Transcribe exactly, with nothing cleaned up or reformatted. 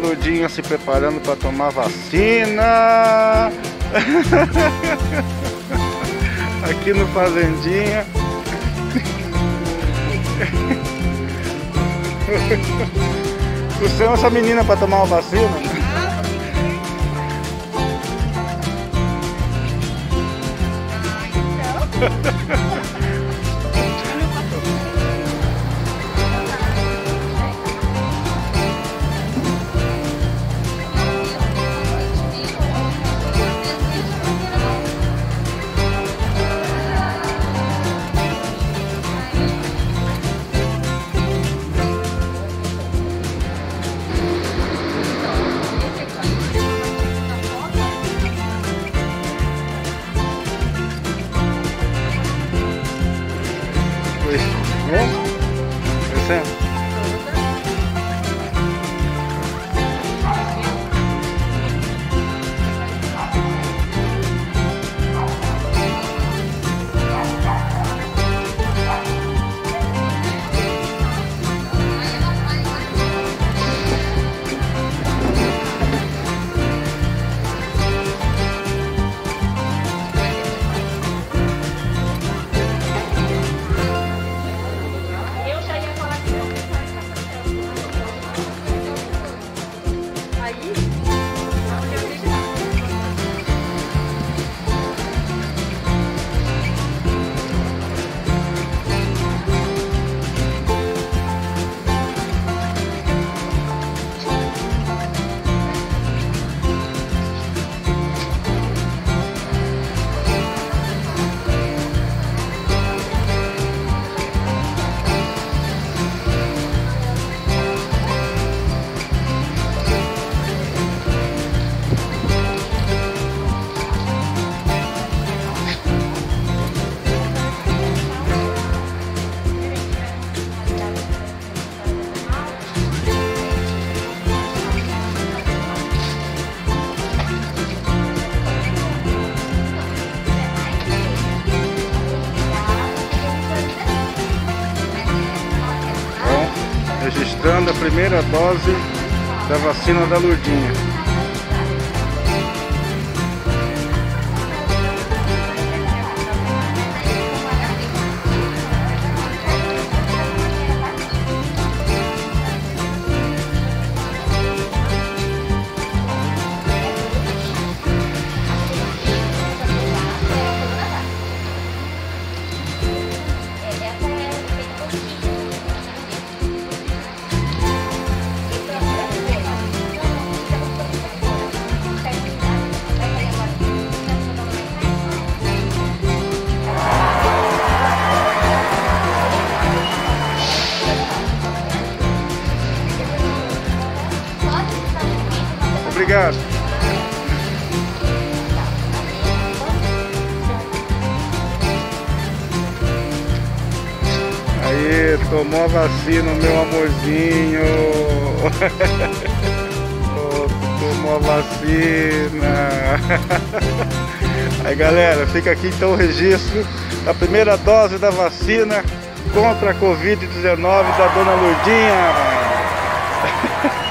Lourdinha se preparando para tomar vacina. Aqui no Fazendinha. Você é essa menina para tomar uma vacina? Registrando a primeira dose da vacina da Lourdinha. Obrigado. Aí, tomou a vacina, meu amorzinho. Oh, tomou a vacina. Aí, galera, fica aqui então o registro da primeira dose da vacina contra a Covid dezenove da Dona Lourdinha.